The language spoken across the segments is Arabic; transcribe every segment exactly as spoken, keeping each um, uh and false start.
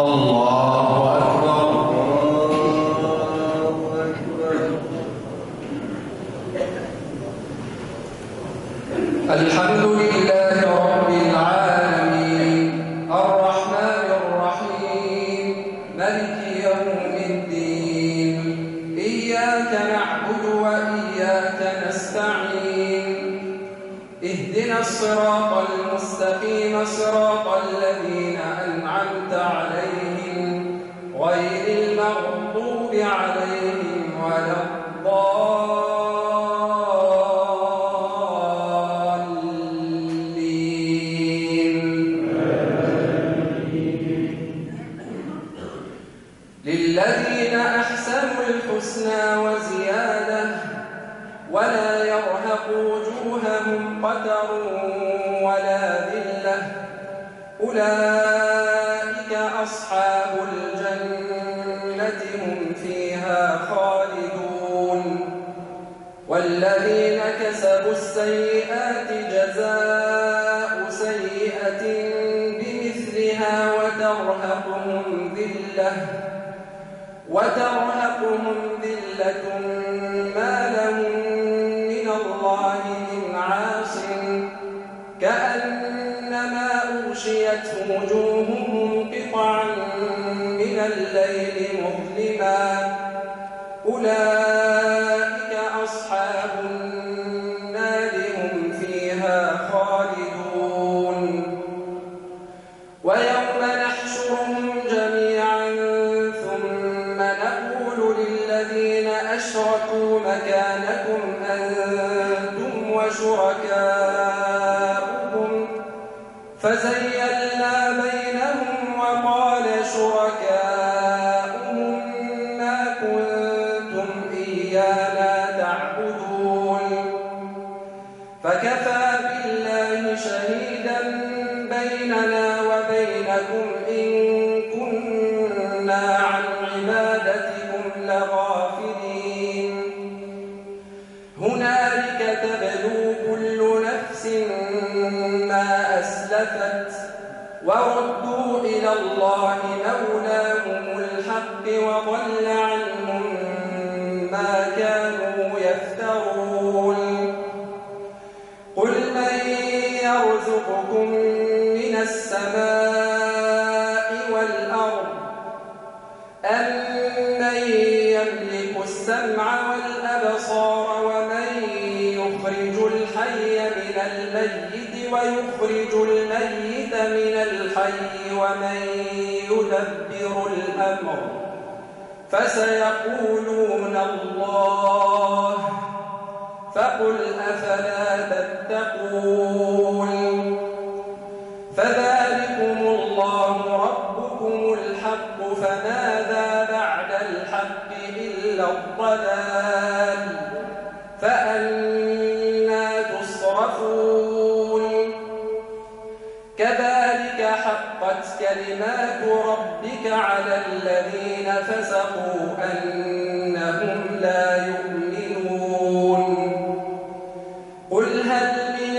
الله أكبر. الحمد لله رب العالمين الرحمن الرحيم مالك يوم الدين إياك نعبد وإياك نستعين اهدنا الصراط المستقيم صراط الذين أنعمت عليهم غير المغضوب عليهم ولا للذين أحسنوا الحسنى وزيادة ولا يرهق وجوههم قتر ولا ذلة أولئك أصحاب الجنة هم فيها خالدون والذين كسبوا السيئات جزاء سيئة بمثلها وترهقهم ذلة وترهقهم ذلة ما لهم من الله من عاصم كأنما أغشيت وجوههم قطعا من الليل مظلما أولئك أصحاب النار هم فيها خالدون ويوم نحشرهم جميعا للذين أشركوا مكانكم أنتم وشركاؤكم فزيّلنا بينهم وقال شركاؤهم ما كنتم إيانا تعبدون فكفى بالله شهيدا بيننا وبينكم إن كنا عن عبادتكم لغافلين هنالك تبلو كل نفس ما أسلفت وردوا إلى الله مولاهم الحق وضل عنهم ما كانوا يفترون قل من يرزقكم من السماء والأرض أمن يملك السمع والأبصار ومن يخرج الحي من الميت ويخرج الميت من الحي ومن يدبر الأمر فسيقولون الله فقل أفلا تتقون فذلكم الله ربكم الحق فماذا بعد الحق إلا الضلال فأنى تصرفون كذلك حقت كلمات ربك على الذين فسقوا أنهم لا يؤمنون قل هل من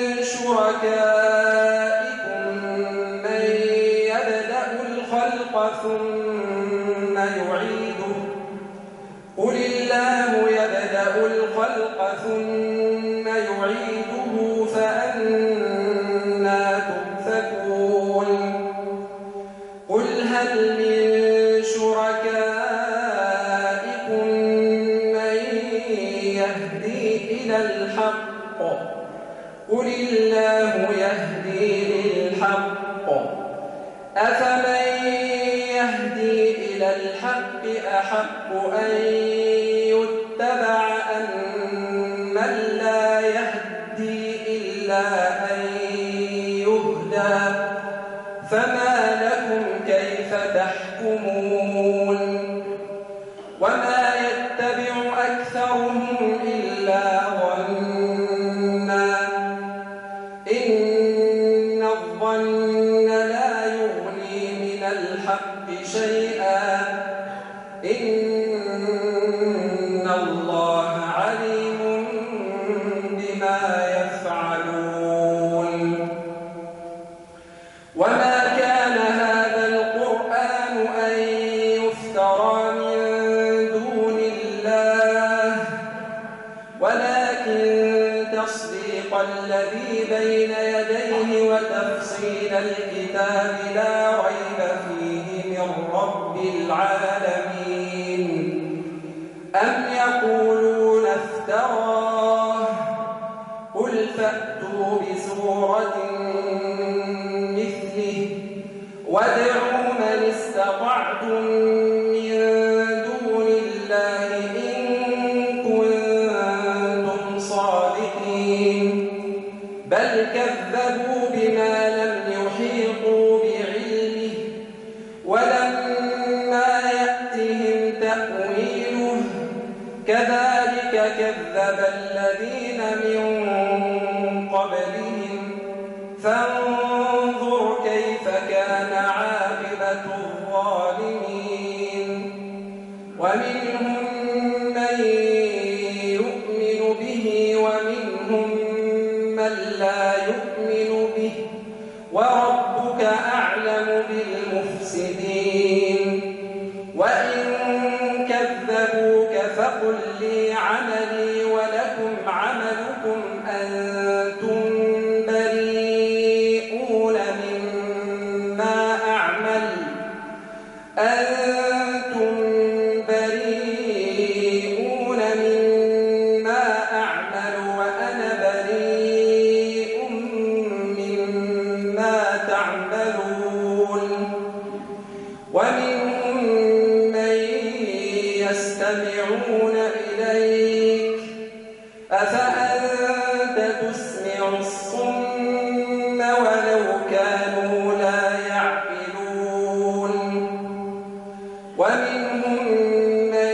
شركائكم من يبدأ الخلق ثم يعيده قل الله يبدأ الخلق ثم يعيده فأنى تؤفكون قل هل من شركائكم من يهدي إلى الحق قل الله يهدي للحق أفمن يهدي إلى الحق أحق أن يتبع أم من لا يهدي إلا أن يهدى فما لكم كيف تحكمون وما يتبع أكثرهم إلا ظنا إن الظن لا يغني من الحق شيئا إن الله عليم بما يفعلون وما كان هذا القرآن ولكن تصديق الذي بين يديه وتفصيل الكتاب لا ريب فيه من رب العالمين. أم يقولون افتراه قل فأتوا بسورة مثله وادعوا من استطعتم من دون الله إن كنتم صادقين. بل كذبوا بما لم يحيطوا بعلمه ولما يأتهم تأويله كذلك كذب الذين من قبلهم فانظر كيف كان عاقبة الظالمين. ومنهم من يؤمن به ومنهم من لا يؤمن به وربك أعلم بالمفسدين. وإن كذبوك فقل لي عملي ولكم عملكم أنتم بريئون مما أعمل أنتم بريئون مما أعمل وأنا بريء مما تعملون. ومنهم من يستمعون إليك أفأنت تسمع الصم ولو كانوا لا يعقلون. ومنهم من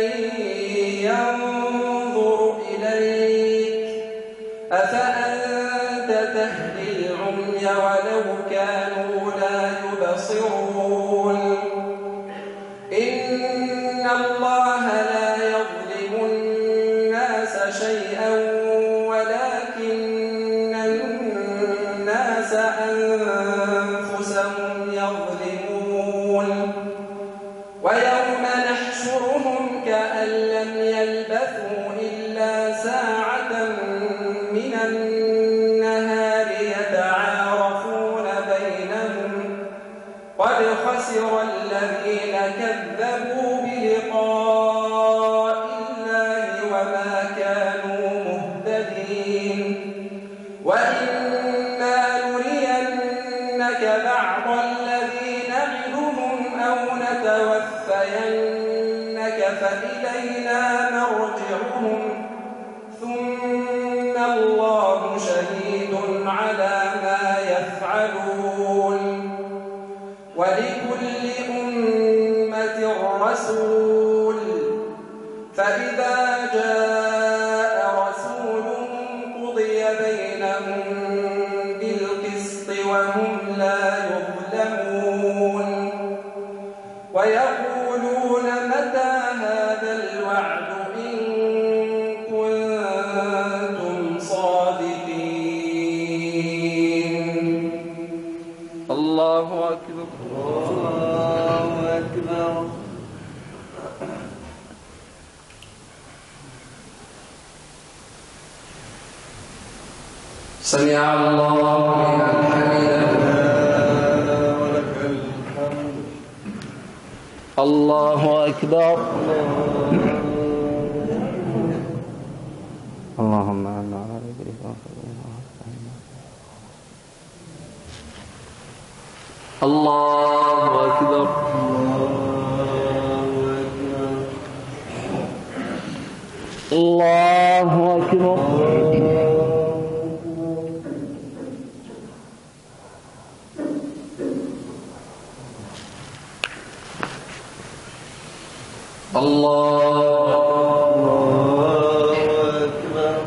ينظر إليك أفأنت تهدي العمي ولو كانوا لا يبصرون. إن الله لا يظلم الناس شيئا ولكن الناس أنفسهم يظلمون. ويوم نحشرهم كأن لم يلبثوا إلا ساعة من النهار يتعارفون بينهم قد خسر الذين كذبوا بلقاء الله وما كانوا مهتدين. وإما نرينك بعض الذي نعدهم أو نتوفينك فإلينا مرجعهم ثم الله شهيد على ما يفعلون. ولكل أمة رسول فإذا جاء رسولهم قضي بينهم بالقسط وهم لا يظلمون. ويقولون متى هذا الوعد إن كنتم صادقين. الله أكبر. الله أكبر. سمع الله لمن حمده ولك الحمد. الله أكبر. اللهم أعنا على ذكرك الله أكبر. الله أكبر. الله أكبر.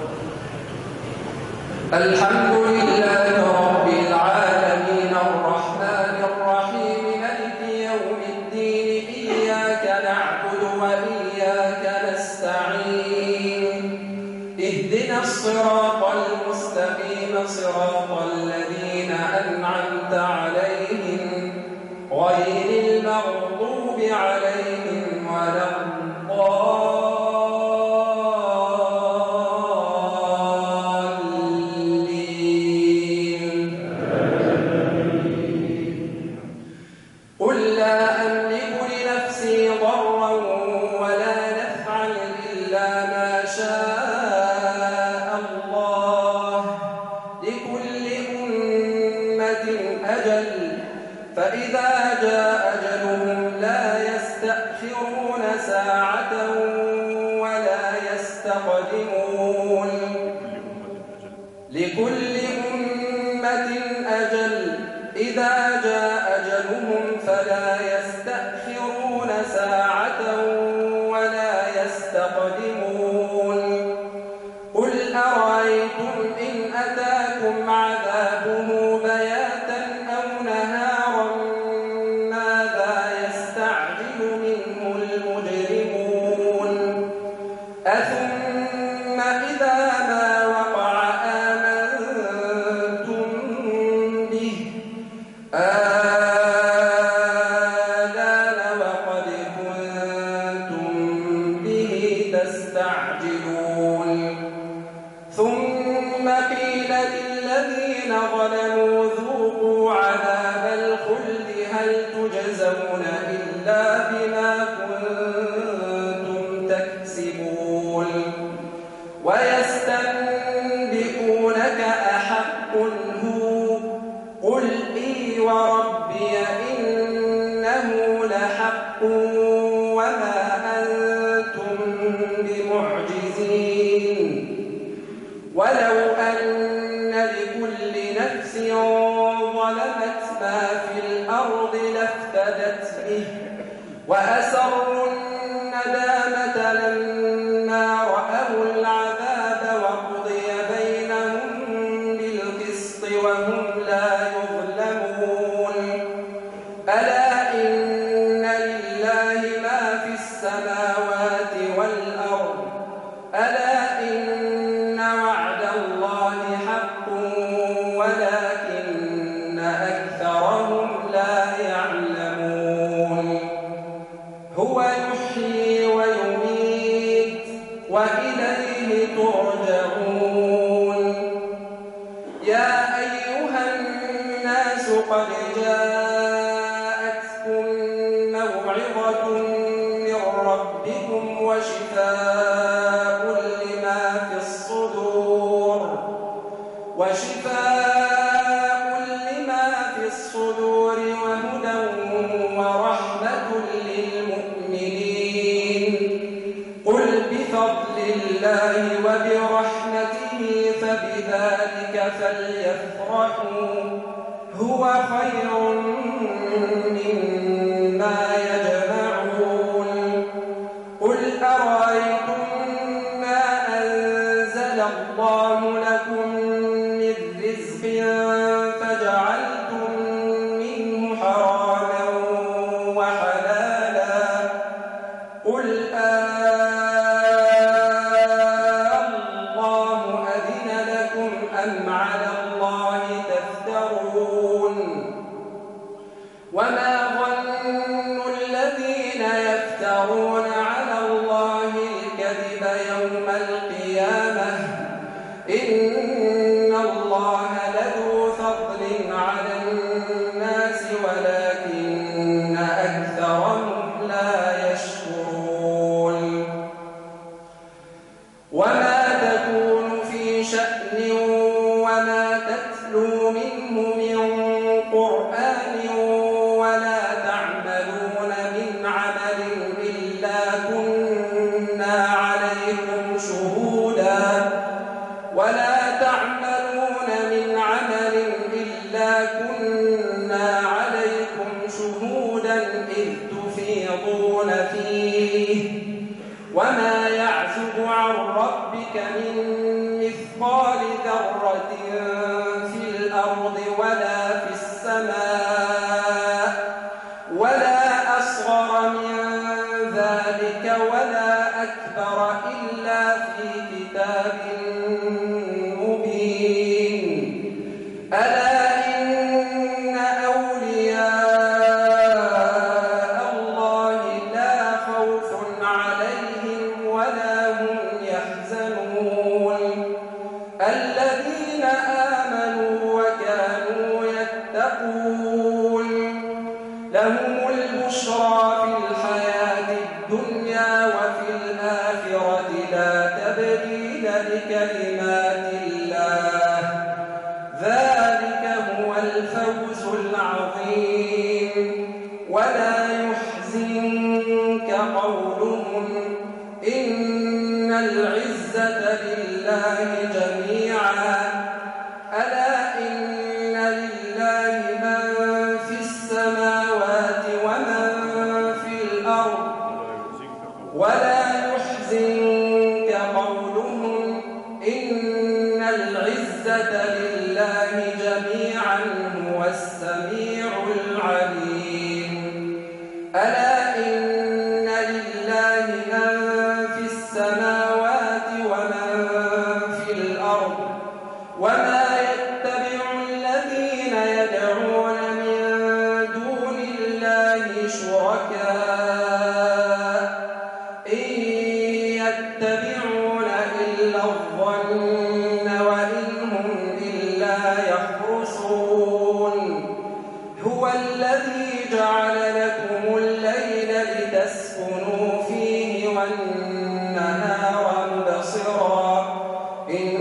الحمد لله رب العالمين الرحمن الرحيم مالك يوم الدين إياك نعبد وإياك نستعين اهدنا الصراط المستقيم صراط الذين أنعمت عليهم غير المغضوب عليهم ولا الضالين. فإذا جاء أجلهم لا يستأخرون ساعة ولا يستقدمون لكل أمة أجل إذا جاء أجلهم فلا يستأخرون ساعة ولا يستقدمون قل أرأيتم إن أتاكم عذابه بياتا أو نهارا ماذا يستعجل منه المجرمون أثم إذا ما وقع آمنتم به آلان وقد كنتم به تستعجلون ثم قيل للذين ظلموا ذوقوا عذاب الخلد هل تجزون إلا بما كنتم تكسبون ويستنبئونك أحق هو قل إي وربي إنه لحق وما أنتم بمعجزين ولو أن لكل نفس ظلمت ما في الأرض لافتدت به وأسروا الندامة لما رأوا العذاب وقضي بينهم بالقسط وهم لا يظلمون ألا إن لله ما في السماوات والأرض ألا إن وعد الله حق ولكن أكثرهم لا يعلمون هو يحيي ويميت وإليه ترجعون يا أيها الناس قد جاءتكم موعظة من ربكم وشفاء لما في الصدور وشفاء لما في الصدور وهدى ورحمة للمؤمنين قل بفضل الله وبرحمته فبذلك فليفرحوا هو خير مما يجمعون قل أرأيتم ما أنزل الله لكم من رزق فجعلتم منه حراما وحلالا قل الله أذن لكم أم على الله تفترون وما ظن الذين يفترون على الله الكذب يوم القيامة إن الله لذو فضل على الناس ولكن أكثرهم لا يشكرون وما تكون في شأن وما تتلو منه من قرآن ولا تعملون من عمل إلا كنا عليكم شهودا ولا تعملون من عمل إلا كنا عليكم شهودا إذ تفيضون فيه وما يعزب عن ربك من مثقال ذرة في الأرض ولا في السماء ولا أصغر من ذلك ولا أكبر إلا في كتاب مبين ألا إن أولياء الله لا خوف عليهم ولا هم يحزنون الذين آمنوا وكانوا يتقون لهم البشرى في الحياة الدنيا وفي الآخرة لا تبديل لكلمات الله ذلك هو الفوز العظيم العزة لله جميعا هو السميع العليم ألا إن لله من في السماوات ومن في الأرض وما يتبع الذين يدعون من دون الله شركاء إن يتبعون إلا الظن وإن هم إلا يخرصون هو الذي جعل لكم الليل لتسكنوا فيه والنهار مبصرا إن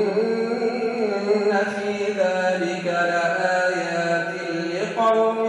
في ذلك لآيات لقوم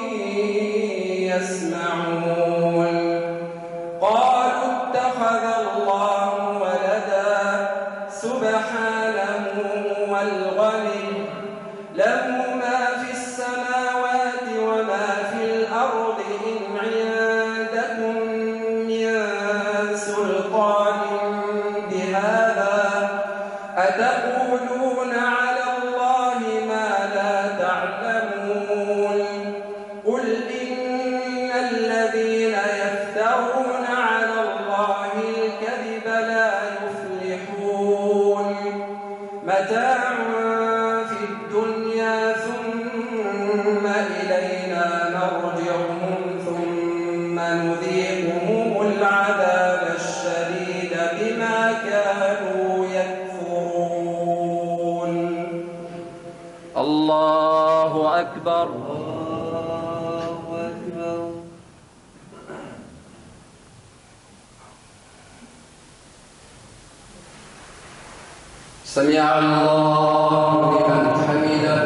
يسمعون قالوا اتخذ الله ولدا سبحانه والغني له ما في السماوات وما في الأرض إن عندكم من سلطان بهذا أتقولون على الله ما لا تعلمون قل إن الذين يفترون على الله الكذب لا يفلحون متاع في الدنيا ثم إلينا مرجعهم ثم نذيقهم العذاب الشديد بما كانوا يكفرون الله أكبر سمع الله لمن حمده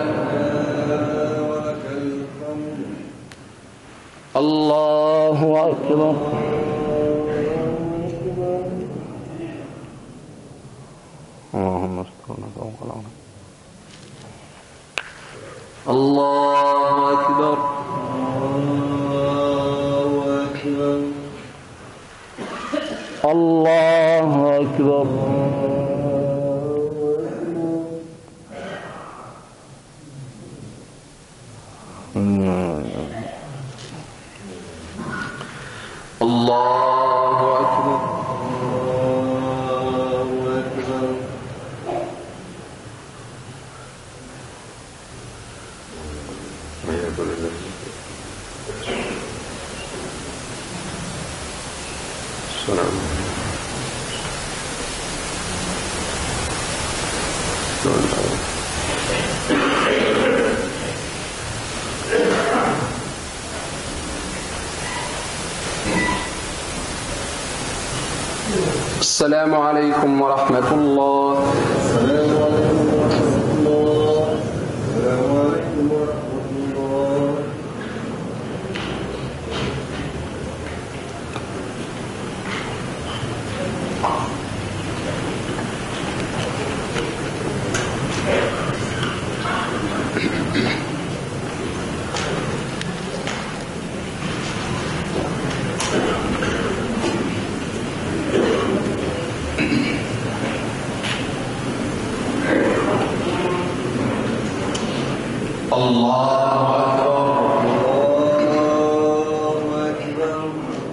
الله أكبر اللهم استرنا فوق الأرض الله أكبر الله أكبر الله أكبر السلام السلام عليكم ورحمة الله. السلام عليكم ورحمة الله. السلام عليكم ورحمة الله. الله أكبر. الله أكبر.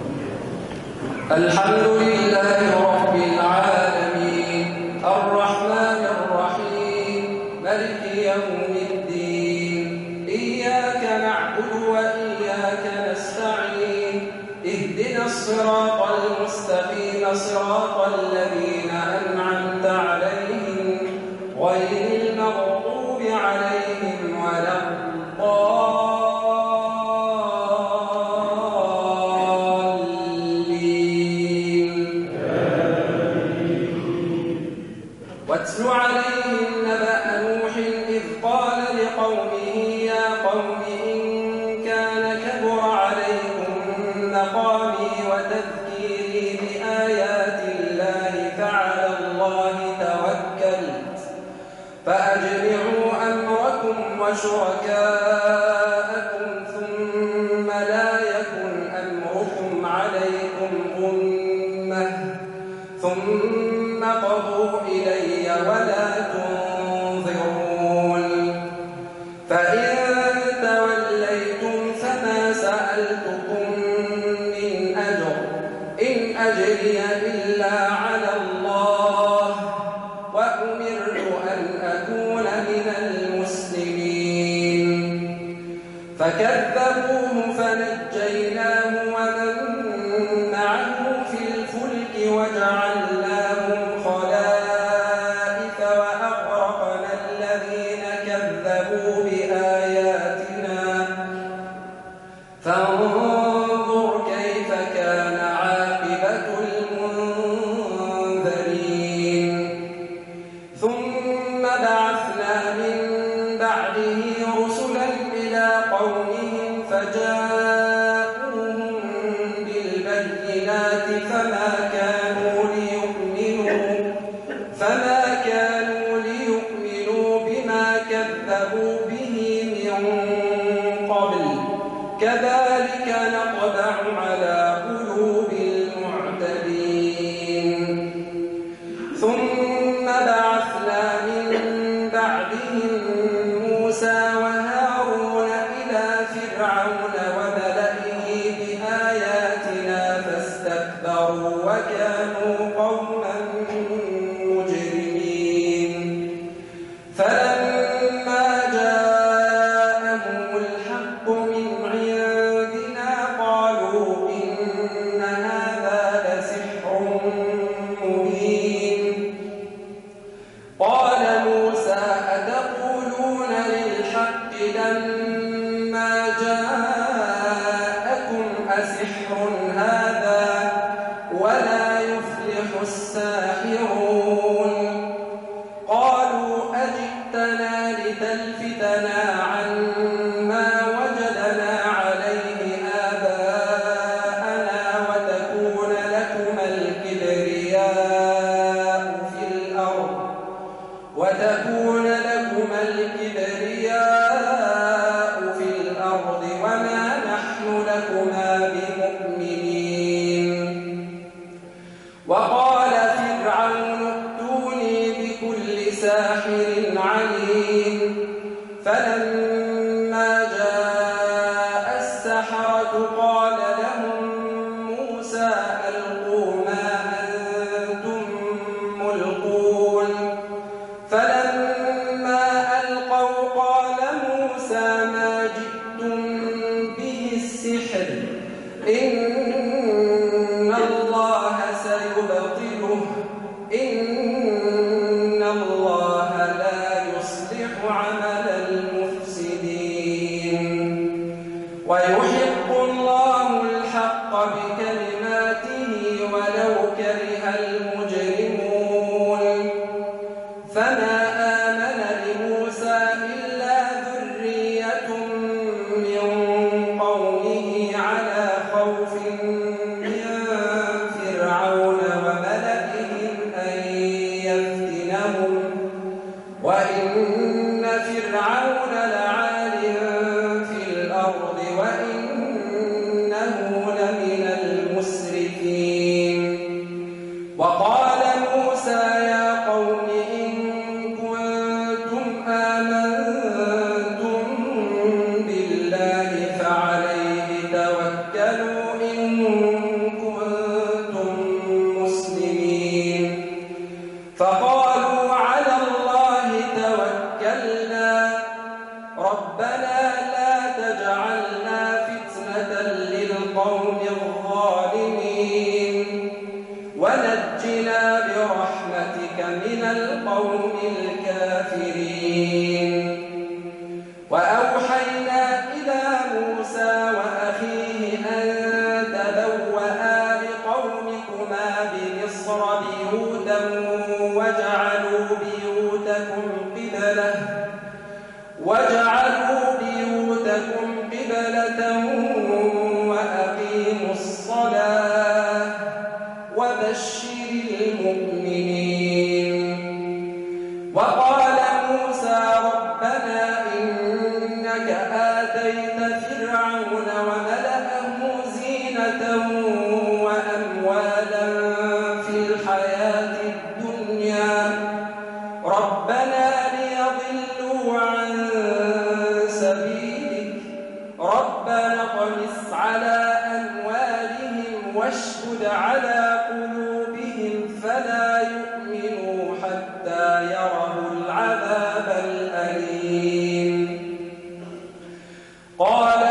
الحمد لله رب العالمين الرحمن الرحيم مالك يوم الدين إياك نعبد وإياك نستعين اهدنا الصراط المستقيم صراط الذين أنعمت عليهم غير المغضوب عليهم ولا الضالين. واتل عليهم نبأ نوح إذ قال لقومه يا قوم إن كان كبر عليكم مقامي وتذكيري بآيات الله فعلى الله توكلت فأجمعوا أمركم وشركاءكم ثم لا يكن أمركم عليكم غمة ثم قضوا إلي ولا تنظرون. فكذبوه فنجيناه ومن معه في الفلك وجعلناهم خلائف وأغرقنا الذين كذبوا بآياتنا فانظر كيف كان عاقبة المنذرين ثم بعثنا من بعده رسلا إلى قومهم فجاءوهم بالبينات فما كانوا ليؤمنوا فما كانوا ليؤمنوا بما كذبوا به من قبل كذلك نطبع على قلوب المعتدين ثم بعثنا من بعدهم موسى وهارون إلى فرعون وملئه بآياتنا فاستكبروا وكانوا قوما مجرمين فلما جاءهم الحق من عندنا قالوا إن هذا لسحر مبين قال موسى أتقولون للحق لما جاءكم أسحر هذا ولا يفلح الساحرون قالوا أجئتنا لتلفتنا عما وجدنا عليه آباءنا وتكون لكما الكبرياء في الأرض وتكون لكما الكبرياء في الأرض وما نحن لكما بمؤمنين وقال فرعون ائتوني بكل ساحر عليم فلما جاء السحرة قال لهم موسى ألقوا ما أنتم ملقون فلما ألقوا قال موسى ما جئتم به السحر إن الله سيبطله إن الله لا يصلح عمل المفسدين ويحق الله الحق بكلماته ولو كره المجرمون فما آمن لموسى إلا ذرية من قومه على خوف من فرعون وملئهم أن يفتنهم وإن فرعون لعال في الأرض وإنه لمن المسرفين وقال موسى يا قوم إن كنتم آمنتم بالله فعليه توكلوا إن كنتم مسلمين فقالوا على الله توكلنا ربنا لا تجعلنا فتنة للقوم الظالمين ونجنا برحمتك من القوم الكافرين وأوحينا إلى موسى وأخيه أن تبوأ لقومكما بمصر بيوتا وجعلوا بيوتكم قبلة وجعلوا بيوتكم قبلة وأقيموا الصلاة وبشر المؤمنين وقال موسى ربنا إنك آتيت فرعون وملأه زينة وأموالا في الحياة الدنيا ربنا ليضلوا عن سبيلك ربنا اطمس على أموالهم واشدد على قلوبهم فلا يؤمنوا حتى يروا العذاب الأليم قال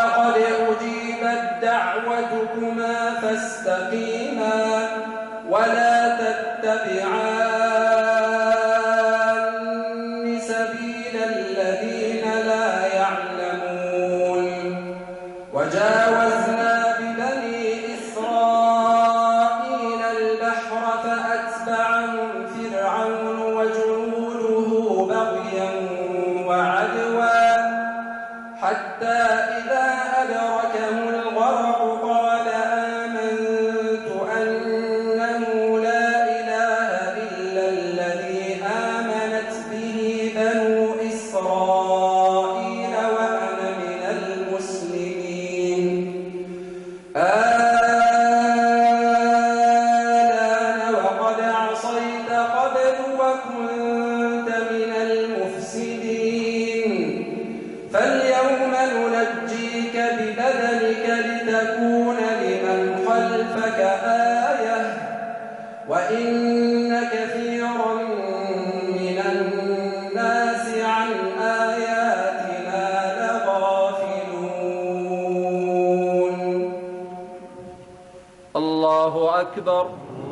أكبر.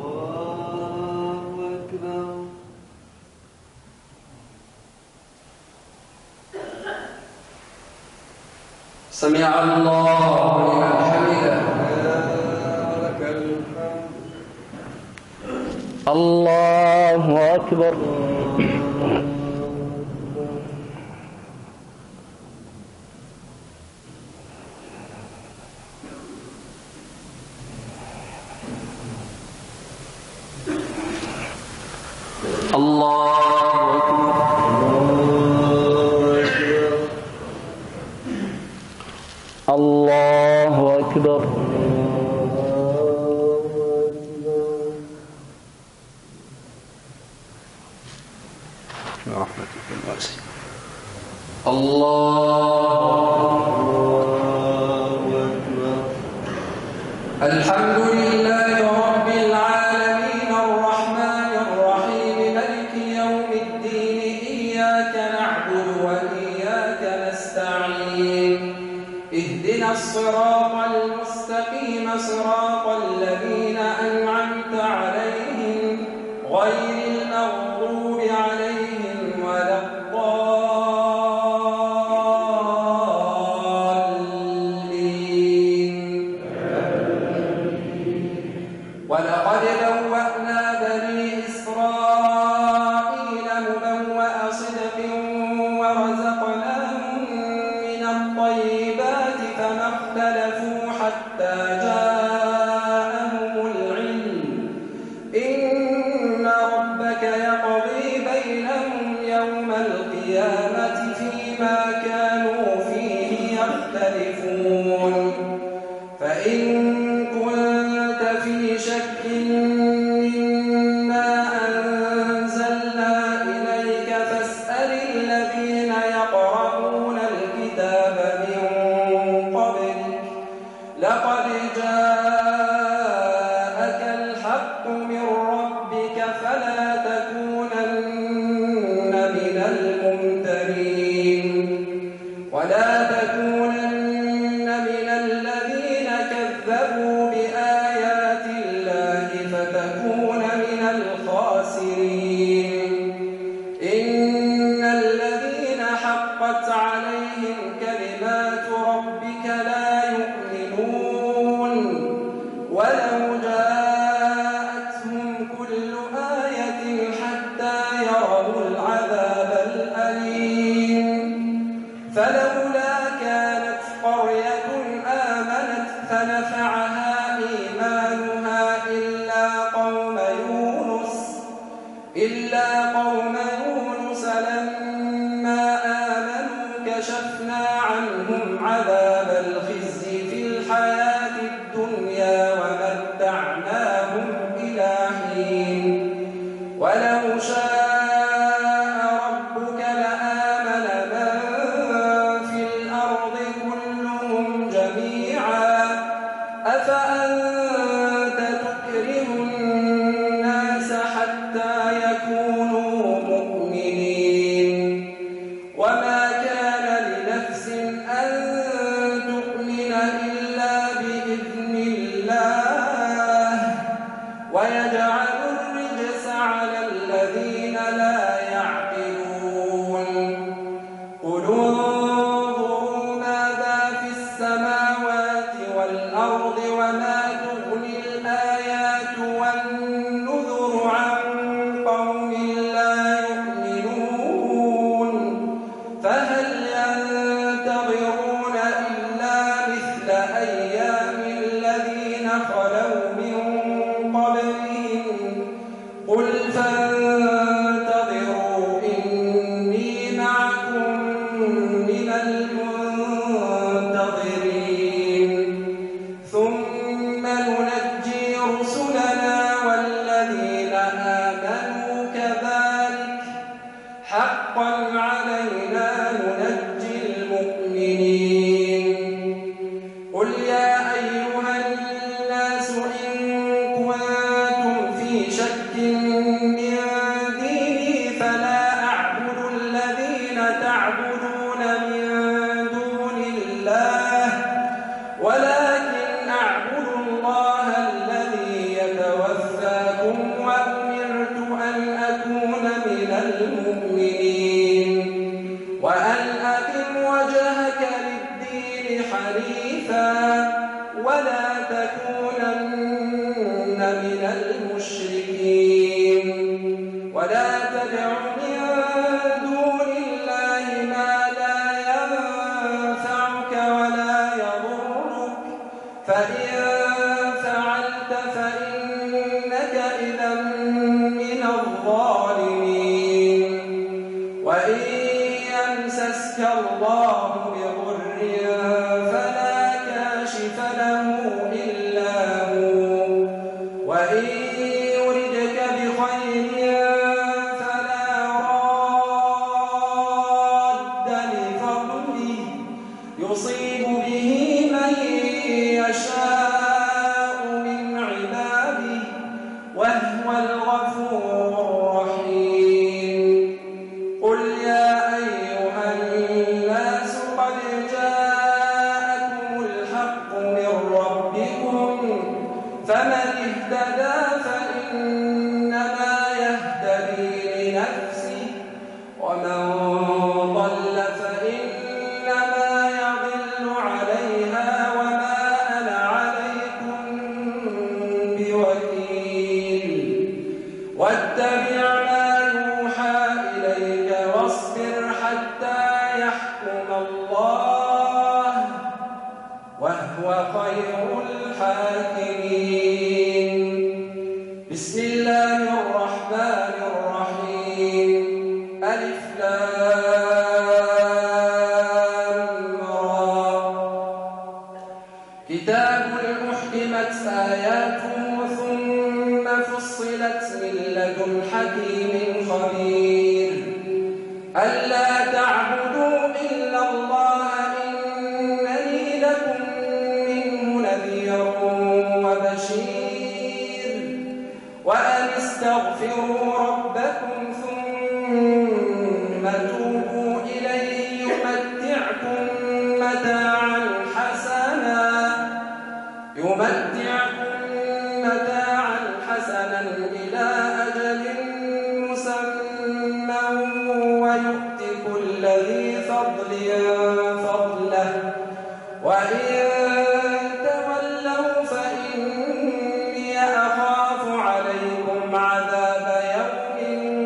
الله أكبر. سمع الله لمن حمده. لك الحمد. الله أكبر. الله أكبر. الله أكبر. برحمتك الواسعة. الله أكبر. الحمد لله رب العالمين الرحمن الرحيم مالك يوم الدين إياك نعبد وإياك نستعين اهدنا الصراط المستقيم صراط الذين أنعمت عليهم غير المغضوب عليهم ولا الضالين. ولقد بوأنا بني إسرائيل مبوأ صدق ورزقناهم من الطيبات فما اختلفوا حتى جاءهم العلم إن ربك يقضي بينهم يوم القيامة فيما كانوا فيه يختلفون. فإن كنت في شك مما أنزلنا إليك فاسأل الذين يقرؤون الكتاب من قبلك لقد جاءك الحق من ربك فلا تكونن من الممترين ولا تكونن من الذين كذبوا بآيات الله فتكون من الخاسرين. إن الذين حقت عليهم كلمات ربك لا يؤمنون ولو جاءتهم كل آية حتى يروا العذاب الأليم. فلولا كانت قرية آمنت فنفعها إيمانها إلا قوم يونس إلا قوم يونس لما آمنوا كشفنا عنهم عذاب الخزي في الحياة الدنيا ومتعناهم إلى حين. ولو شاء ربك لآمن من في الأرض كلهم جميعا أفأنت تكره الناس حتى يكونوا مؤمنين. وما كان لنفس أن تؤمن إلا بإذن الله ويجعل الرجس على الذين لا يعقلون. قل انظروا ماذا في السماوات والأرض وما تغني الآيات والنذر عن قوم لا يؤمنون. فهل ينتظرون إلا مثل أيام الذين خلوا من قبلهم قل فانتظروا إني معكم من المنتظرين. ثم ننجي رسلنا والذين آمنوا كذلك حقا علينا ننجي المؤمنين. قل يا أيها الناس إن كنتم في شك من ديني فلا أعبد الذين تعبدون من دون الله ولكن أعبد الله الذي يتوفاكم حنيفا ولا تكونن من المشركين ولا تدع من دون الله ما لا ينفعك ولا يضرك فإن فعلت فإنك إذا من الظالمين وإن يمسسك الله بضر فلا كاشف له إلا هو وإن يردك بخير فلا راد لفضله يصيب به من يشاء من عباده وهو الغفور الرحيم قل يا أيها الناس قد جاءكم الحق من ربكم فمن اهتدى فإنما يهتدي لنفسه ومن ضل فإنما يضل عليها وما أنا عليكم بوكيل واتبع ما يوحى إليك واصبر حتى يحكم الله وهو خير الحاكمين بسم الله الرحمن الرحيم ألف لام را كتاب أحكمت آياته ثم فصلت من لدن حكيم خبير ألا تعبدوا إلا الله إنني لكم منه نذير وبشير وأن استغفروا ربكم ثم توبوا إليه يمتعكم متاعا حسنا يمتعكم متاعا حسنا إلى أجل مسمى ويؤت كل ذي فضل فضله وإن تولوا فإني أخاف عليكم عذاب يوم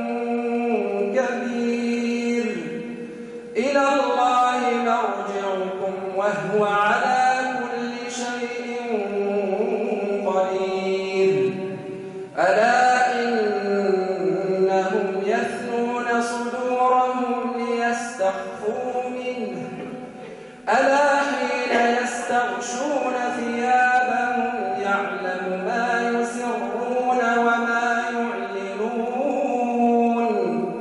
كبير إلى الله مرجعكم وهو على كل شيء قدير ألا إنهم يثنون صدورهم ليستخفوا منه ألا حين يستغشون ثيابهم يعلم ما يسرون وما يعلنون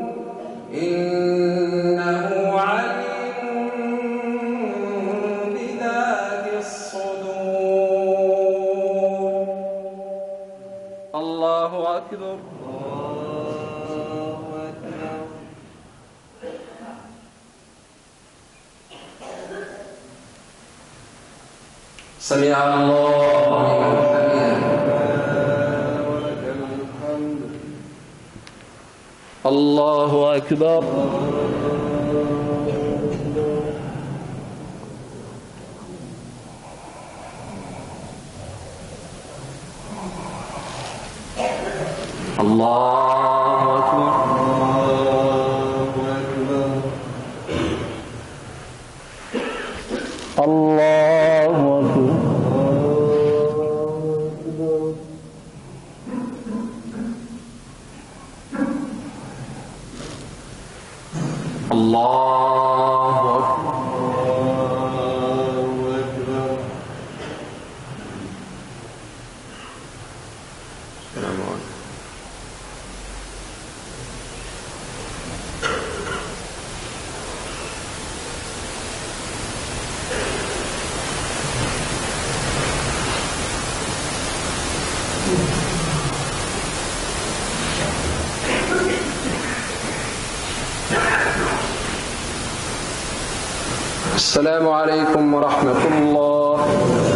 إنه عليم بذات الصدور الله أكبر الله أكبر سمع الله لمن حمده ولك الحمد الله أكبر الله أكبر الله أكبر الله أكبر السلام عليكم السلام عليكم ورحمة الله